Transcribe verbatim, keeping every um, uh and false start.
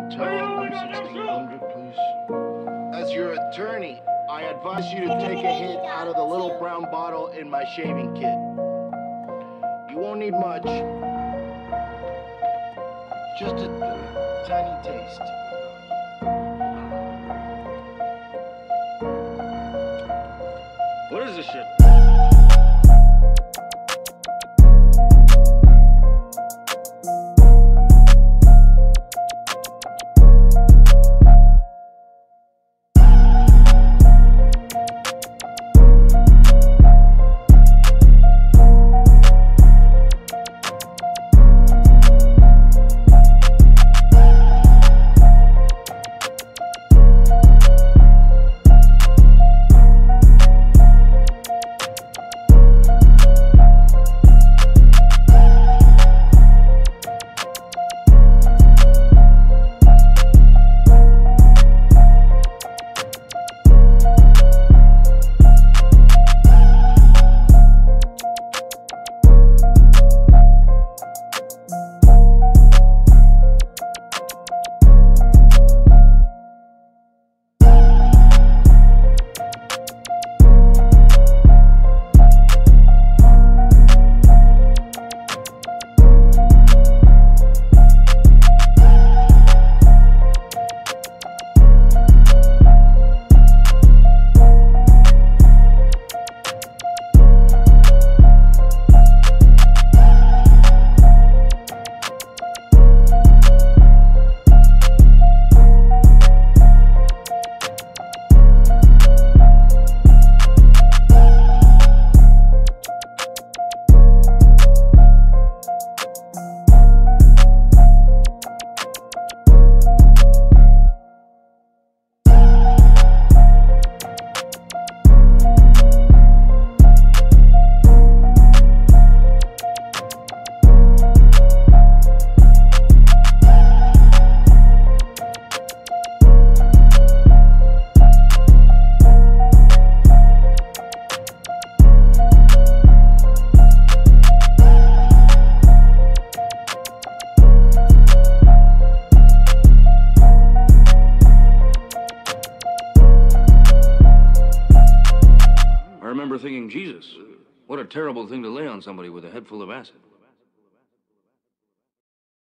Tell sixteen hundred, please. As your attorney, I advise you to take a hit out of the little brown bottle in my shaving kit. You won't need much. Just a tiny taste. What is this shit? I remember thinking, Jesus, what a terrible thing to lay on somebody with a head full of acid.